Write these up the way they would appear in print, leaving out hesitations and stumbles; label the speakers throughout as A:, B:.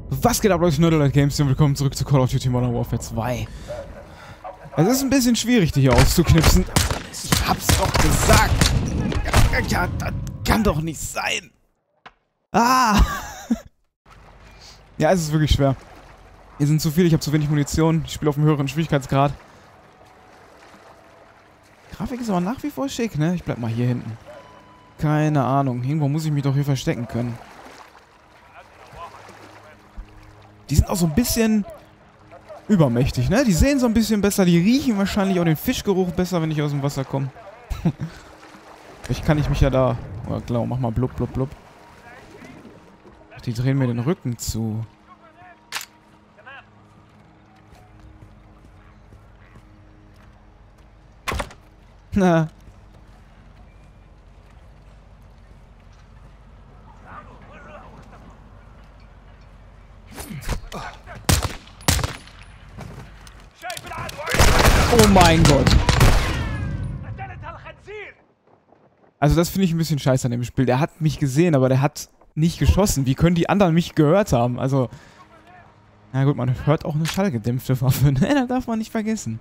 A: Was geht ab, Leute? Nerdlight Games und willkommen zurück zu Call of Duty Modern Warfare 2. Es ist ein bisschen schwierig, die hier auszuknipsen. Ich hab's doch gesagt. Ja, das kann doch nicht sein. Ah! Ja, es ist wirklich schwer. Hier sind zu viele, ich habe zu wenig Munition. Ich spiele auf einem höheren Schwierigkeitsgrad. Die Grafik ist aber nach wie vor schick, ne? Ich bleib mal hier hinten. Keine Ahnung. Irgendwo muss ich mich doch hier verstecken können. Die sind auch so ein bisschen übermächtig, ne? Die sehen so ein bisschen besser. Die riechen wahrscheinlich auch den Fischgeruch besser, wenn ich aus dem Wasser komme. Vielleicht kann ich mich ja da... Oh, klar, mach mal blub, blub, blub. Ach, die drehen mir den Rücken zu. Na. Oh mein Gott. Also das finde ich ein bisschen scheiße an dem Spiel. Der hat mich gesehen, aber der hat nicht geschossen. Wie können die anderen mich gehört haben? Also, na gut, man hört auch eine schallgedämpfte Waffe. Ne, das darf man nicht vergessen.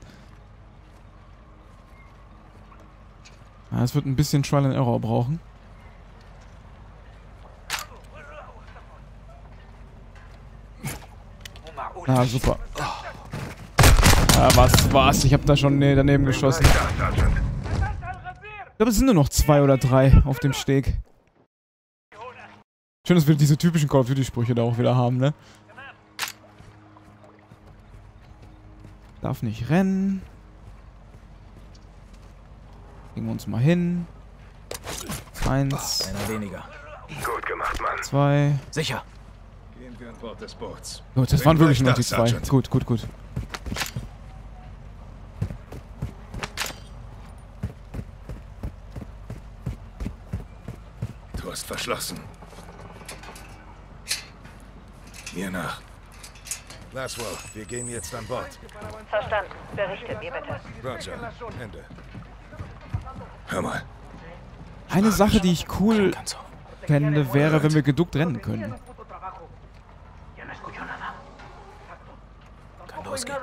A: Ja, es wird ein bisschen Trial and Error brauchen. Ah, super. Ja, was? Ich habe da schon daneben geschossen. Ich glaube, es sind nur noch 2 oder 3 auf dem Steg. Schön, dass wir diese typischen Call of Duty Sprüche da auch wieder haben, ne? Darf nicht rennen. Legen wir uns mal hin. 1.
B: Einer weniger.
C: Gut gemacht, Mann.
A: 2.
B: Sicher.
C: Gehen wir an Bord des Boots.
A: Gut, das waren wirklich nur die 2. Gut, gut, gut.
C: Du hast verschlossen. Mir nach. Laswell, wir gehen jetzt an Bord.
D: Verstanden. Berichtet mir bitte.
C: Roger. Ende. Hör mal.
A: Eine Sache, die ich cool fände, wäre, wenn wir geduckt rennen können.
B: Kann losgehen.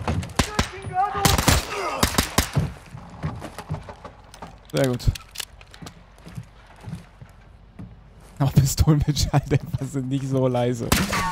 A: Sehr gut. Auch Pistolen mit Schalldämpfer sind nicht so leise.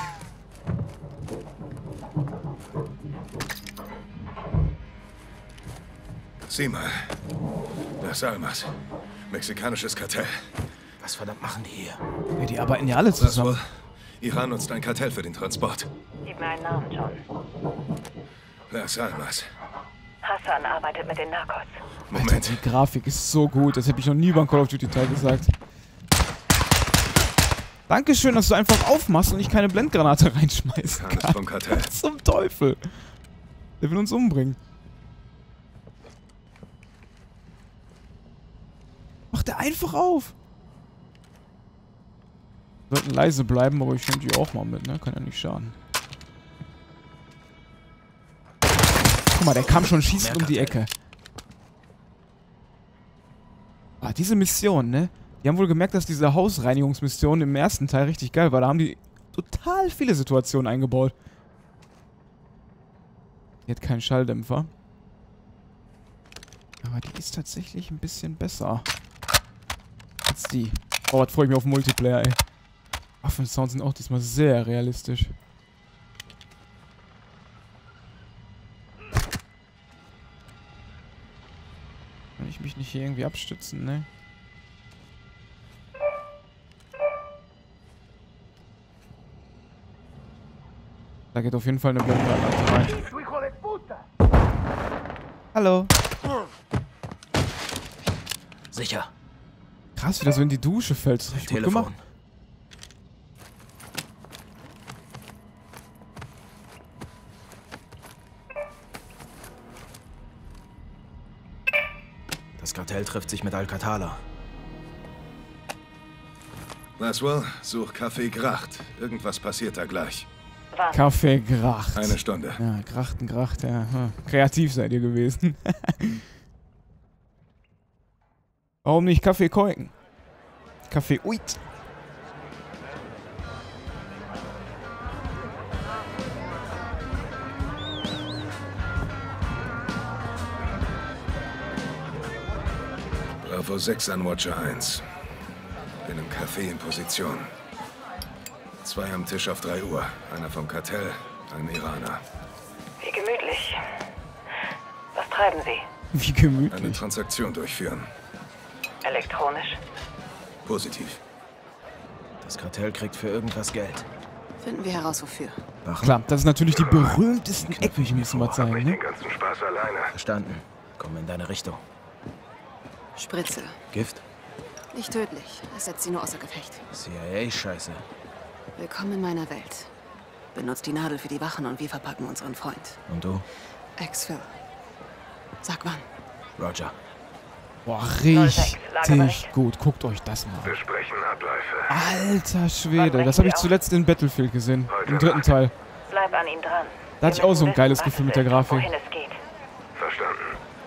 C: Sieh mal. Las Almas. Mexikanisches Kartell.
B: Was verdammt machen die hier?
A: Ja, die arbeiten ja alle zusammen.
C: Laswell, Iran nutzt ein Kartell für den Transport.
D: Gib mir einen Namen, John.
C: Las Almas.
D: Hassan arbeitet mit den Narcos.
A: Alter,
C: Moment.
A: die Grafik ist so gut. Das habe ich noch nie beim Call of Duty Teil gesagt. Dankeschön, dass du einfach aufmachst und ich keine Blendgranate reinschmeißen
C: Hannes
A: kann.
C: vom Kartell.
A: Zum Teufel. Der will uns umbringen. Macht der einfach auf. Wir sollten leise bleiben, aber ich nehme die auch mal mit, ne? Kann ja nicht schaden. Guck mal, der kam schon schießend um die Ecke. Ah, diese Mission, ne? Die haben wohl gemerkt, dass diese Hausreinigungsmission im ersten Teil richtig geil war. Da haben die total viele Situationen eingebaut. Die hat keinen Schalldämpfer. Aber die ist tatsächlich ein bisschen besser. Als die. Oh, was freue ich mich auf Multiplayer, ey. Waffensounds sind auch diesmal sehr realistisch. Kann ich mich nicht hier irgendwie abstützen, ne? Da geht auf jeden Fall eine Blendgranate rein. Hallo.
B: Sicher.
A: Krass, wie das so in die Dusche fällt. Das ist richtig gut gemacht.
B: Telefon. Das Kartell trifft sich mit Alcatala.
C: Laswell, such Café Gracht. Irgendwas passiert da gleich.
D: Wann?
A: Kaffee Gracht.
C: Eine Stunde.
A: Ja, Gracht, ja. Hm. Kreativ seid ihr gewesen. Warum nicht Kaffee Keuken? Kaffee Uit.
C: Bravo 6 an Watcher 1. Bin im Café in Position. 2 am Tisch auf 3 Uhr. Einer vom Kartell, ein Iraner.
D: Wie gemütlich. Was treiben Sie?
A: Wie
C: Eine
A: gemütlich.
C: Transaktion durchführen.
D: Elektronisch?
C: Positiv.
B: Das Kartell kriegt für irgendwas Geld.
E: Finden wir heraus, wofür.
B: Wachen?
A: Klar, das sind natürlich die berühmtesten Ecken, müssen wir zeigen, ne?
C: Den ganzen Spaß alleine.
B: Verstanden. Komm in deine Richtung.
E: Spritze.
B: Gift?
E: Nicht tödlich. Es setzt sie nur außer Gefecht.
B: CIA-Scheiße.
E: Willkommen in meiner Welt. Benutzt die Nadel für die Wachen und wir verpacken unseren Freund.
B: Und du?
E: Ex-Phil. Sag wann.
B: Roger.
A: Boah,
D: 06,
A: richtig
D: Lagebericht.
A: gut. Guckt euch das mal an.
C: Besprechen Abläufe.
A: Alter Schwede, das habe ich zuletzt in Battlefield gesehen. Im 3. Teil.
D: Bleib an ihm dran.
A: Da hatte ich
D: Wir
A: auch so ein
D: müssen
A: geiles
D: wissen,
A: Gefühl
D: was
A: mit der
D: es ist,
A: Grafik.
D: Wohin es geht.
C: Verstanden.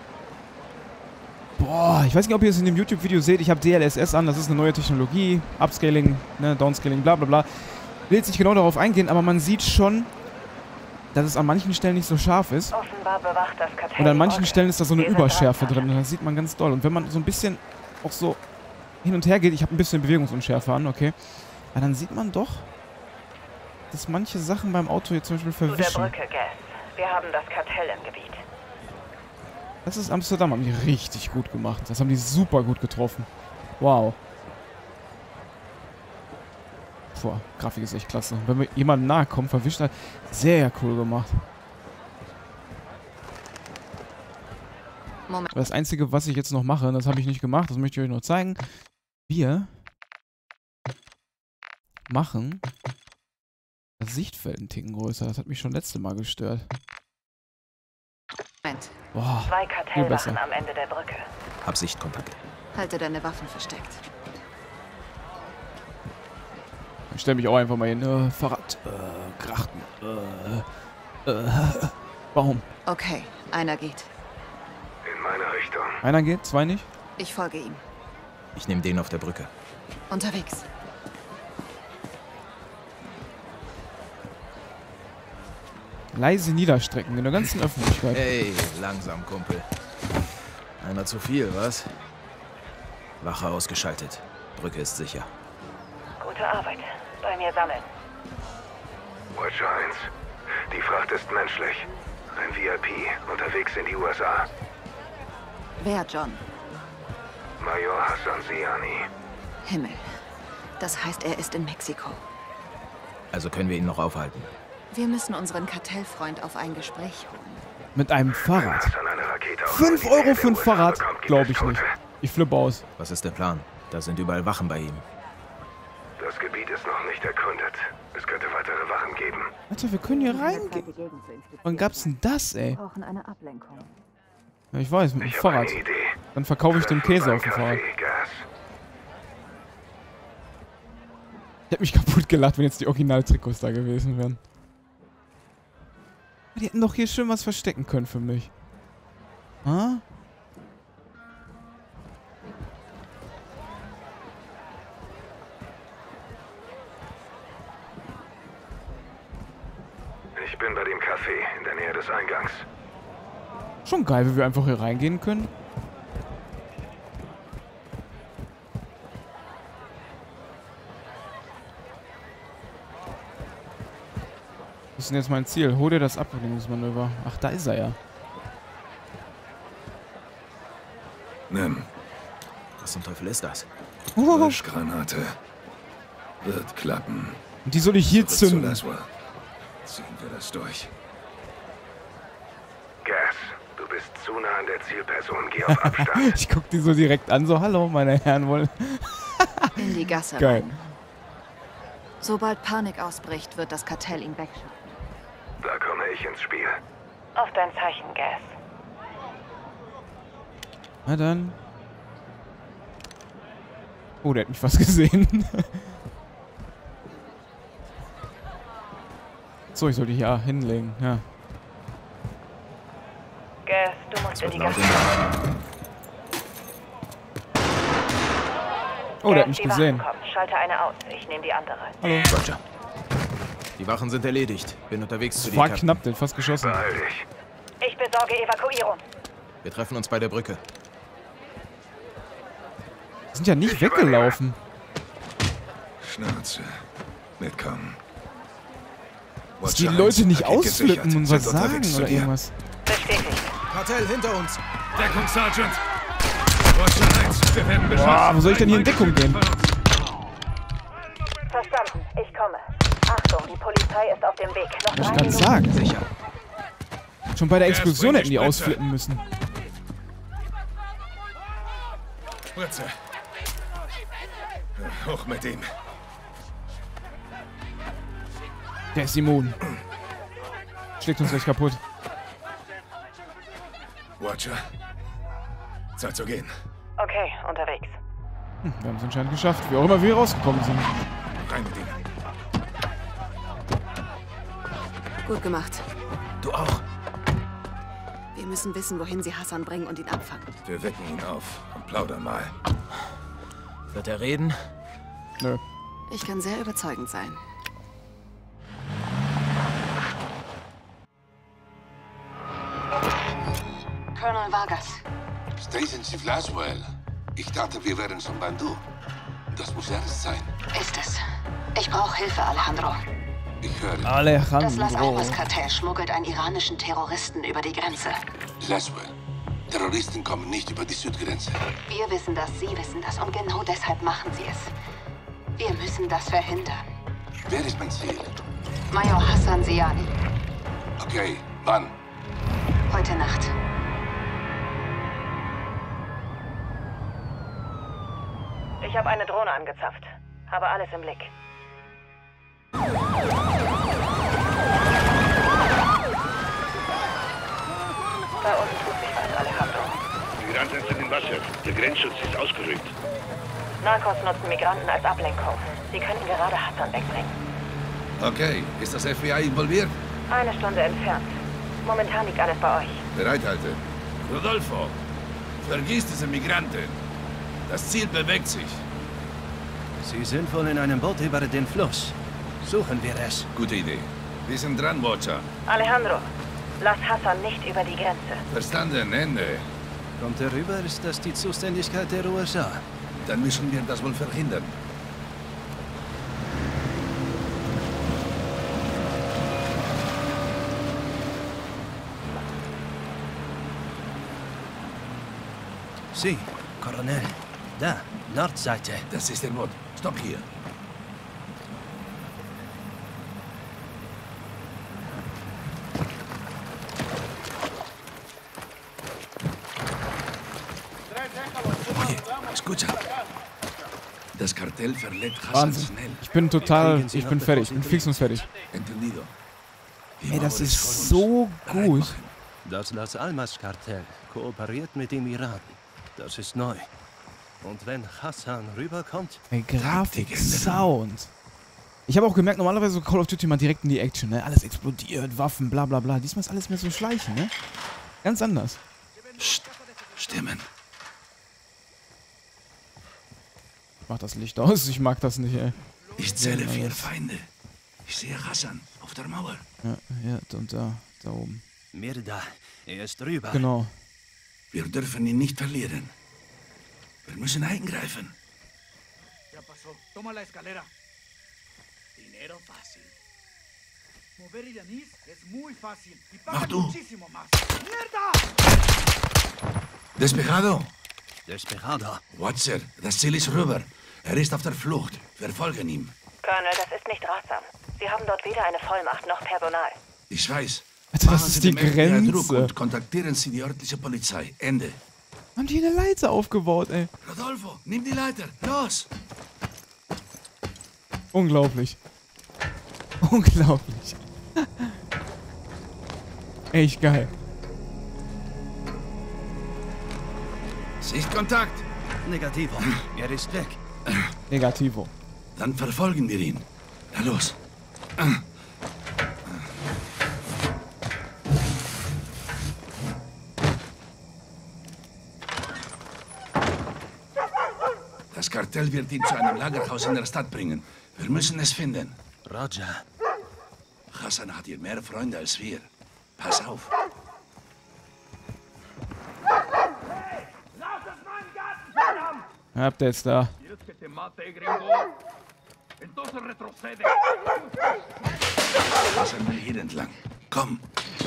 A: Boah, ich weiß nicht, ob ihr es in dem YouTube-Video seht. Ich habe DLSS an, das ist eine neue Technologie. Upscaling, ne, Downscaling, bla bla bla. Ich will jetzt nicht genau darauf eingehen, aber man sieht schon, dass es an manchen Stellen nicht so scharf ist.
D: Offenbar bewacht das Kartell.
A: Und an
D: die
A: manchen
D: Orte.
A: Stellen ist da so eine
D: Wir sind
A: Überschärfe
D: dran,
A: drin. Und das sieht man ganz doll. Und wenn man so ein bisschen auch so hin und her geht, ich habe ein bisschen Bewegungsunschärfe an, okay. Aber dann sieht man doch, dass manche Sachen beim Auto hier zum Beispiel
D: Zu der
A: verwischen.
D: Brücke, Gas. Wir haben das Kartell im Gebiet.
A: Das ist Amsterdam, haben die richtig gut gemacht. Das haben die super gut getroffen. Wow. Boah, Grafik ist echt klasse. Wenn mir jemand nahe kommt, verwischt hat, sehr cool gemacht.
E: Moment.
A: Das Einzige, was ich jetzt noch mache, das habe ich nicht gemacht, das möchte ich euch noch zeigen. Wir machen das Sichtfeld einen Ticken größer. Das hat mich schon letzte Mal gestört.
E: Moment.
A: Boah,
D: 2
A: besser.
D: Kartellwachen am Ende der Brücke.
B: Hab Sichtkontakt.
E: Halte deine Waffen versteckt.
A: ich stelle mich auch einfach mal hin. Fahrrad, Krachten, Baum.
E: Okay, einer geht.
C: In meine Richtung.
A: Einer geht, 2 nicht.
E: Ich folge ihm.
B: Ich nehme den auf der Brücke.
E: Unterwegs.
A: Leise niederstrecken in der ganzen Öffentlichkeit.
B: Hey, langsam, Kumpel. Einer zu viel, was? Wache ausgeschaltet. Brücke ist sicher.
D: Gute Arbeit. Bei mir sammeln.
C: Watcher 1. Die Fracht ist menschlich. Ein VIP, unterwegs in die USA.
E: Wer, John?
C: Major Hassan Siani.
E: Himmel. Das heißt, er ist in Mexiko.
B: Also können wir ihn noch aufhalten.
E: Wir müssen unseren Kartellfreund auf ein Gespräch holen.
A: Mit einem Fahrrad.
C: Hassan eine Rakete auf
A: 5
C: Manila
A: Euro
C: in
A: für
C: den
A: ein
C: USA
A: Fahrrad?
C: bekommt, gibt
A: Glaube
C: es
A: ich nicht.
C: Tote.
A: Ich flippe aus.
B: Was ist der Plan? Da sind überall Wachen bei ihm.
C: Das Gebiet ist noch nicht erkundet. Es könnte weitere Wachen geben.
A: Alter, wir können hier reingehen. Wann gab's denn das, ey?
E: Wir brauchen eine Ablenkung.
A: Ja, ich weiß, mit dem
C: Ich habe
A: Fahrrad.
C: eine Idee.
A: Dann verkaufe ich den Käse auf dem
C: Kaffee,
A: Fahrrad.
C: Gas.
A: Ich hätte mich kaputt gelacht, wenn jetzt die Original-Trikots da gewesen wären. Die hätten doch hier schön was verstecken können für mich. Ha?
C: Ich bin bei dem Café in der Nähe des Eingangs.
A: Schon geil, wie wir einfach hier reingehen können. Was ist denn jetzt mein Ziel? Hol dir das Ablenkungsmanöver. Ach, da ist er ja.
C: Nimm.
B: Was zum Teufel ist das?
C: Löschgranate. Wird klappen.
A: Und die soll ich hier
C: Zurück zu
A: zünden.
C: Laswell. Ziehen wir das durch. Gas, du bist zu nah an der Zielperson. Geh auf Abstand.
A: Ich guck die so direkt an, so, hallo, meine Herren, wollen.
E: In die Gasse
A: Geil.
E: rein. Sobald Panik ausbricht, wird das Kartell ihn wegschaffen.
C: Da komme ich ins Spiel.
D: Auf dein Zeichen, Gas.
A: Na dann. Oh, der hat mich fast gesehen. So, ich soll die hier hinlegen, ja.
D: Gas, du musst in die
B: Laut
D: Gasse.
B: in
A: Oh, der
D: Gas,
A: hat mich
D: die
A: gesehen.
D: Wachen kommen. Schalte eine aus. Ich nehme die andere.
A: Hallo.
B: Roger. Die Wachen sind erledigt. Bin unterwegs zu dir.
A: War
B: Captain.
A: knapp, der hat fast geschossen.
C: Beeil dich.
D: Ich besorge Evakuierung.
B: Wir treffen uns bei der Brücke.
A: Sind ja nicht weggelaufen.
C: Schnauze. Mitkommen.
A: Dass die Leute nicht ausflippen und was
C: Sind
A: sagen
C: unterwegs zu
A: oder
C: dir.
A: irgendwas.
D: Bestätigt.
B: Kartell hinter uns.
C: Deckung, Sergeant. Watcher 1, wir werden beschossen.
A: Boah, wo soll ich denn hier in Deckung gehen?
D: Verstanden. Ich komme. Achtung, die Polizei ist auf dem Weg. Noch
A: Was ich
D: 3
A: gerade
D: Minuten.
A: sagen.
B: Sicher.
A: Schon bei der
C: Ja, es
A: Explosion
C: bringt
A: hätten die
C: Spritze.
A: ausflippen müssen.
C: Spritze. Hoch mit ihm.
A: Der ist immun. Schlägt uns gleich kaputt.
C: Watcher. Zeit zu gehen.
D: Okay, unterwegs.
A: Wir haben es anscheinend geschafft. Wie auch immer wir rausgekommen sind.
C: Rein mit ihm.
E: Gut gemacht.
B: Du auch.
E: Wir müssen wissen, wohin sie Hassan bringen und ihn abfangen.
C: Wir wecken ihn auf und plaudern mal.
B: Wird er reden?
A: Nö.
E: Ich kann sehr überzeugend sein. Colonel Vargas.
F: Station Chief Laswell. Ich dachte, wir wären schon beim Du. Das muss ernst sein.
G: Ist es. Ich brauche Hilfe, Alejandro.
F: Ich höre.
G: Das Las
A: Alejandro.
G: Almas-Kartell schmuggelt einen iranischen Terroristen über die Grenze.
F: Laswell. Terroristen kommen nicht über die Südgrenze.
G: Wir wissen das, Sie wissen das und genau deshalb machen Sie es. Wir müssen das verhindern.
F: Wer ist mein Ziel?
G: Major Hassan Siani.
F: Okay, wann?
G: Heute Nacht.
D: Ich habe eine Drohne angezapft. Habe alles im Blick. Da unten tut sich was, Alejandro.
H: Migranten sind im Wasser. Der Grenzschutz ist ausgerückt.
D: Narcos nutzen Migranten als Ablenkung. Sie könnten gerade Hassan wegbringen.
C: Okay, ist das FBI involviert?
D: 1 Stunde entfernt. Momentan liegt alles bei euch.
C: Bereithalten. Rodolfo, vergiss diese Migranten. Das Ziel bewegt sich.
I: Sie sind wohl in einem Boot über den Fluss. Suchen wir es.
C: Gute Idee. Wir sind dran, Watcher.
D: Alejandro, lass Hassan nicht über die Grenze.
C: Verstanden, Ende.
I: Kommt herüber, ist das die Zuständigkeit der USA.
C: Dann müssen wir das wohl verhindern.
I: Sie, Colonel. Da, Nordseite.
C: Das ist der Boot. Stopp hier. Oye, escucha. Das Kartell verletzt Hassan
A: Wahnsinn.
C: schnell.
A: Ich bin total... Ich bin fertig. Ich bin fix und fertig.
C: Entendido. Die
A: Ey, das
C: Mauer
A: ist
C: vor uns.
A: so
C: Bereit
A: gut.
C: machen.
I: Das Las Almas-Kartell kooperiert mit dem Iran. Das ist neu. Und wenn Hassan rüberkommt,
A: Ey, Grafik, Sound. Ich habe auch gemerkt, normalerweise so Call of Duty mal direkt in die Action, ne? Alles explodiert, Waffen, bla bla bla. Diesmal ist alles mehr so schleichen, ne? Ganz anders.
C: Psst. Stimmen.
A: Mach das Licht aus, ich mag das nicht, ey.
C: Ich zähle
A: Ja,
C: 4
A: alles.
C: Feinde. Ich sehe Hassan auf der Mauer.
A: Ja, und da oben.
I: Mirda, er ist rüber.
A: Genau.
C: Wir dürfen ihn nicht verlieren. Wir müssen eingreifen.
J: Ya pasó. Toma la escalera. Dinero fácil. Mover iraníes es muy fácil. Y pagan
C: tú.
J: muchísimo más. ¡Mierda!
C: Despejado.
I: Desperado.
C: Watcher, das Ziel ist rüber. Er ist auf der Flucht. Wir folgen ihm.
D: Colonel, das ist nicht ratsam. Sie haben dort weder eine Vollmacht noch Personal.
C: Ich weiß.
A: Alter, das
C: Machen
A: ist
C: Sie
A: die
C: dem FBI Druck
A: Grenze.
C: und kontaktieren Sie die örtliche Polizei. Ende.
A: Haben die eine Leiter aufgebaut, ey.
C: Rodolfo, nimm die Leiter. Los!
A: Unglaublich. Unglaublich. Echt geil.
C: Sichtkontakt.
I: Negativo. Er ist weg.
A: Negativo.
C: Dann verfolgen wir ihn. Na los. Das Kartell wird ihn zu einem Lagerhaus in der Stadt bringen. Wir müssen es finden.
I: Roger.
C: Hassan hat hier mehr Freunde als wir. Pass auf.
A: Habt ihr jetzt da?
C: Hassan will hier entlang. Komm.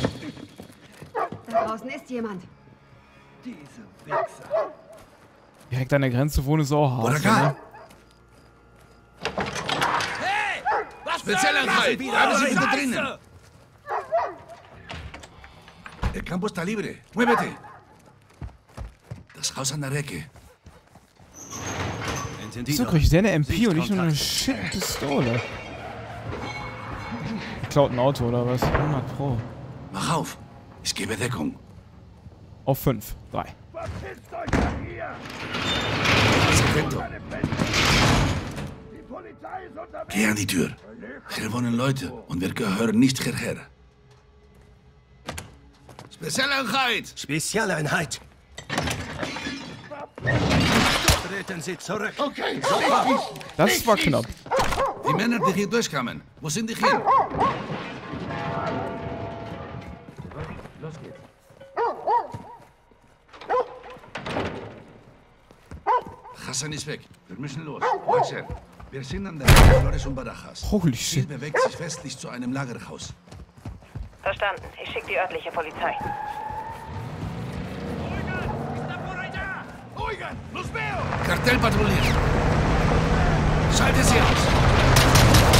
K: Da draußen ist jemand.
J: Diese Wichser.
A: Direkt an der Grenze wohnen ist auch hart.
C: Huracan.
J: Hey! Was
C: Spezialeinheit! Bleiben Sie bitte drinnen!
J: Scheiße!
C: El campo está libre. Muévete. Das Haus an der Ecke.
A: Wieso kriegt der eine MP und nicht nur eine Shit-Pistole? Klaut ein Auto oder was? 100 Pro.
C: Mach auf. Ich gebe Deckung.
A: Auf 5. 3.
J: Verpisst euch von hier!
C: Secreto.
J: Die Polizei ist unterwegs!
C: Geh an die Tür. Hier wohnen Leute und wir gehören nicht hierher. Spezialeinheit!
I: Spezialeinheit! Treten Sie zurück!
C: Okay,
A: Das war knapp.
C: Die Männer, die hier durchkamen, wo sind die hin?
J: Los geht's.
C: Hassan ist weg. Wir müssen los. Watcher, wir sind an der Ecke Flores und Barajas.
A: Holy
C: Ziel
A: shit.
C: bewegt sich westlich zu einem Lagerhaus.
D: Verstanden. Ich schicke die örtliche Polizei.
J: Oigan, los veo!
C: Kartell patrouilliert. Schalte sie aus.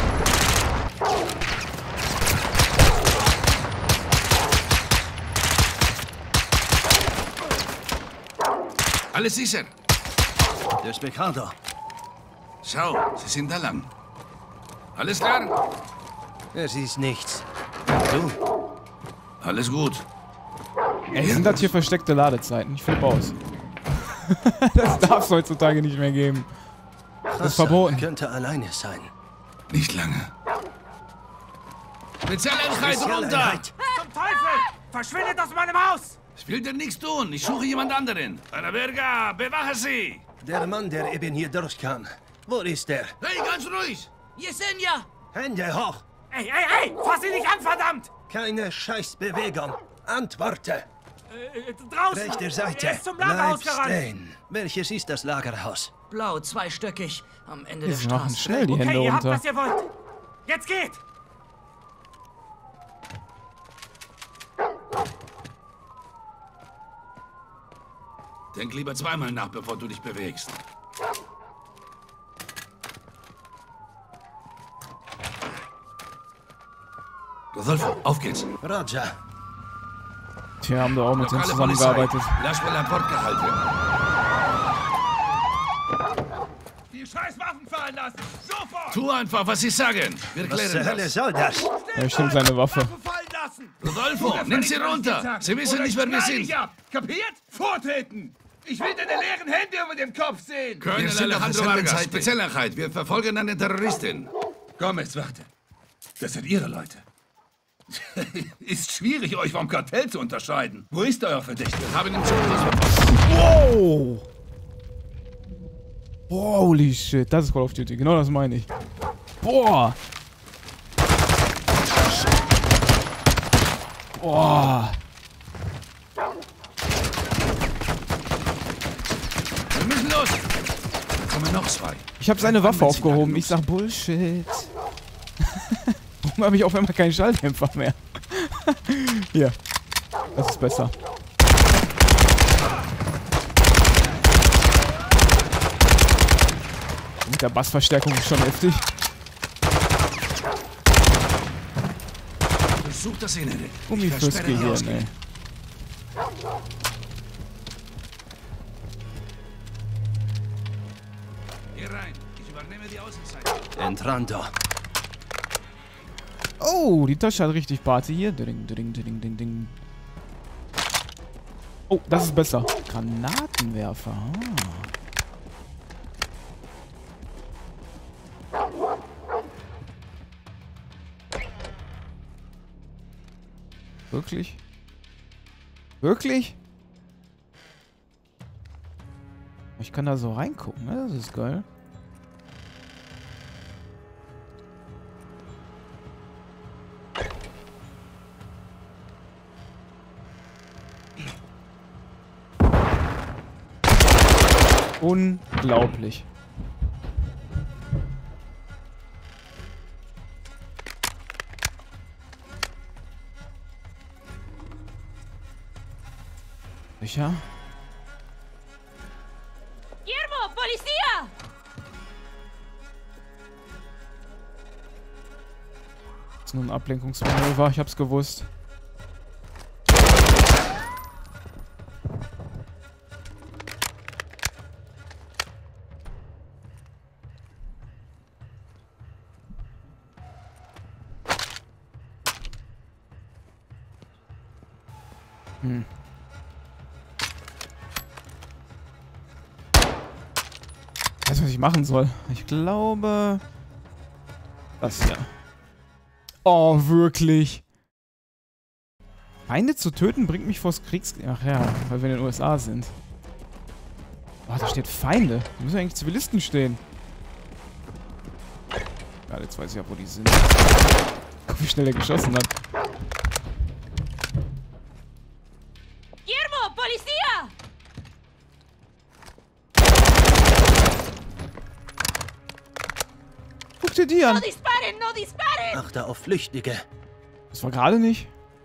C: Alles sicher.
I: Despejado.
C: Schau, sie sind da lang. Alles klar?
I: Es ist nichts. Du?
C: Alles gut.
A: Ey, sind das hier versteckte Ladezeiten? Ich flippe aus. Das darf es heutzutage nicht mehr geben. Das ist verboten.
I: Könnte alleine sein.
C: Nicht lange. Spezialeinheit runter!
I: Spezialeinheit.
J: Zum Teufel! Verschwindet aus meinem Haus!
C: Ich will dir nichts tun. Ich suche jemand anderen. Ana Verga, bewache sie!
I: Der Mann, der eben hier durchkam. Wo ist er?
C: Hey, ganz ruhig!
J: Yesenia!
I: Hände hoch!
J: Ey! Fass ihn nicht an, verdammt!
I: Keine Scheißbewegung. Antworte.
J: Draußen!
I: Rechte Seite.
J: Er ist zum
I: Bleib
J: Lagerhaus gerannt!
I: stehen. Welches ist das Lagerhaus?
L: Blau, zweistöckig, am Ende
A: Die
L: der
A: machen
L: Straße.
A: schnell die Hände
J: Okay, ihr habt,
A: runter.
J: was ihr wollt! Jetzt geht!
C: Denk lieber zweimal nach, bevor du dich bewegst. Rodolfo, auf geht's.
I: Roger.
A: Tja, haben da auch mit denen
C: Lokale
A: zusammengearbeitet.
C: Lass mal an Bord gehalten.
J: Die scheiß Waffen fallen lassen! Sofort!
C: Tu einfach, was sie sagen. Wir
I: Was zur
C: klären
I: Hölle
C: das.
I: soll das?
A: Ja, stimmt, seine Waffe.
J: Waffen fallen lassen!
C: Rodolfo, nimm sie runter. Sie wissen nicht, wer wir sind.
J: Kapiert? Vortreten! Ich will deine leeren Hände über dem Kopf sehen!
C: Wir sind auf derselben Seite. Spezialeinheit. Wir verfolgen eine Terroristin.
J: Gomez, warte. Das sind Ihre Leute. Ist schwierig, euch vom Kartell zu unterscheiden. Wo ist euer Verdächtiger?
C: Wir haben ihn zum Schluss verpasst.
A: Wow! Holy shit, das ist Call of Duty. Genau das meine ich. Boah! Boah!
C: Wir müssen los. Da kommen noch zwei.
A: Ich habe seine Waffe aufgehoben. Ich sag Bullshit. Warum habe ich auf einmal keinen Schalldämpfer mehr? Hier. Das ist besser. Mit der Bassverstärkung ist schon heftig.
C: Versuch das Innere.
A: Gummi fürs Gehirn, ey.
C: Hier rein. Ich übernehme die Außenseite.
I: Entrando.
A: Oh, die Tasche hat richtig Party hier. Ding, ding, ding, ding, ding. Oh, das ist besser. Granatenwerfer. Wirklich? Wirklich? Ich kann da so reingucken, ne? Das ist geil. Unglaublich. Sicher?
K: Guillermo, Polizia!
A: Das ist nur ein Ablenkungsmanöver, ich hab's gewusst. Ich weiß, was ich machen soll. Ich glaube... Das hier. Oh, wirklich. Feinde zu töten bringt mich vors Kriegs... Ach ja, weil wir in den USA sind. Oh, da steht Feinde. Da müssen eigentlich Zivilisten stehen. Ja, jetzt weiß ich ja, wo die sind. Guck, wie schnell er geschossen hat.
K: Guillermo, Polizia!
A: Guck dir die an.
K: No disparen, no disparen!
I: Achte auf Flüchtige.
A: Das war gerade nicht.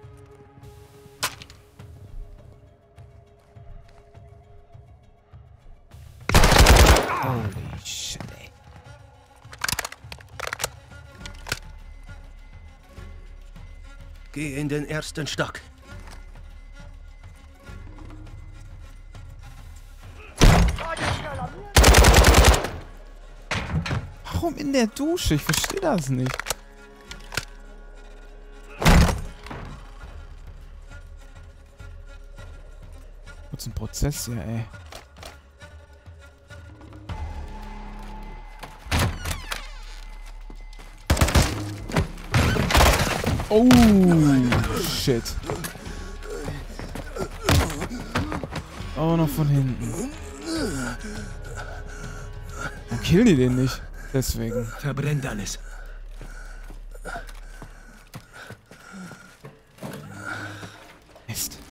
A: Holy shit, ey.
I: Geh in den ersten Stock.
A: Warum in der Dusche? Ich verstehe das nicht. Kurz ein Prozess hier, ey. Oh, shit. Oh, noch von hinten. Warum killen die den nicht? Deswegen.
J: Verbrennt alles.